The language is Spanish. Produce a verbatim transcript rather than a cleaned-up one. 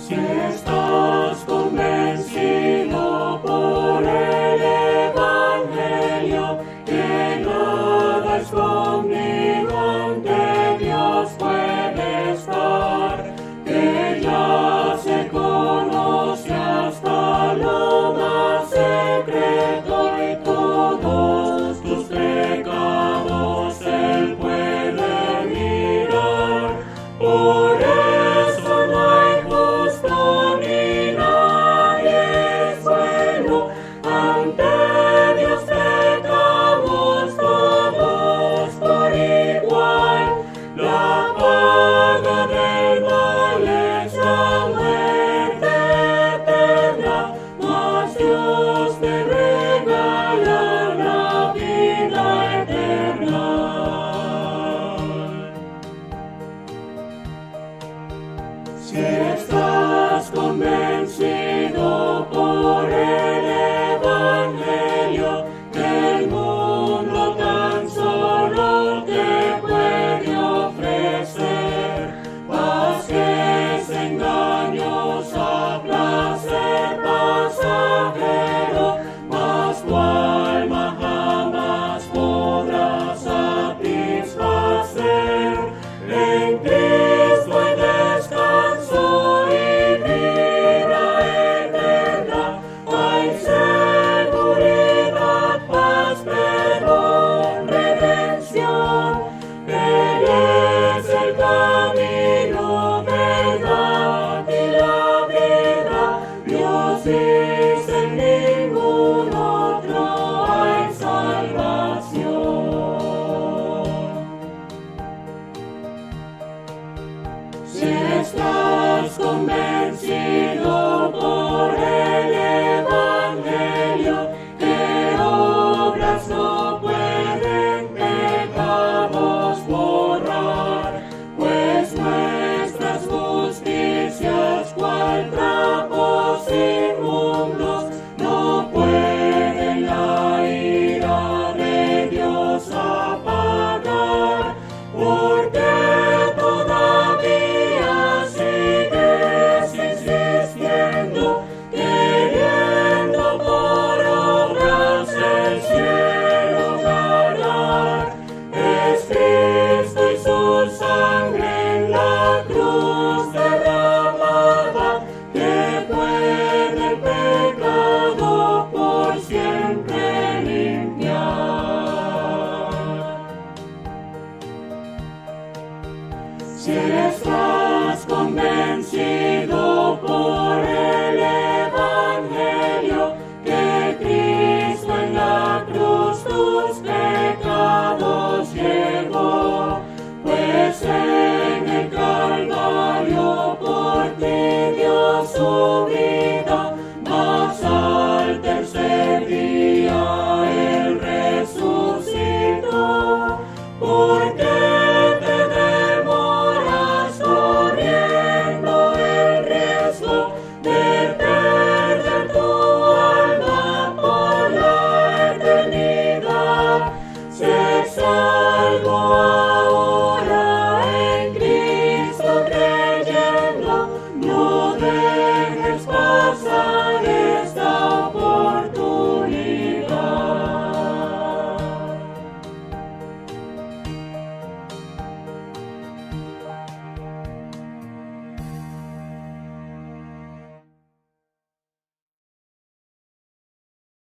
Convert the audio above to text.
Si estás convencido por el Evangelio que nada es conmigo ante Dios puede estar, que ya se conoce hasta lo más secreto y todos tus pecados Él puede mirar. Por eso no hay justo ni nadie es bueno, ante Dios pecamos todos por igual. La paga del mal es la muerte eterna, mas Dios te regala la vida eterna. Si estás convencido por el Evangelio que el mundo tan solo te puede ofrecer paz que es engañosa, placer pasajero, mas tu alma jamás podrá satisfacer. En Cristo hay descanso y vida eterna, hay seguridad, paz, perdón, redención. Él es el camino, verdad y la vida. Dios dice en ningún otro hay salvación. Si estás convencido por el Evangelio que obras no pueden pecados borrar, pues nuestras justicias cual trapos inmundos no pueden la ira de Dios apagar, porque todavía sigues insistiendo, queriendo por obras el cielo ganar. Es Cristo y su sangre en la cruz derramada que puede el pecado por siempre limpiar. Si estás convencido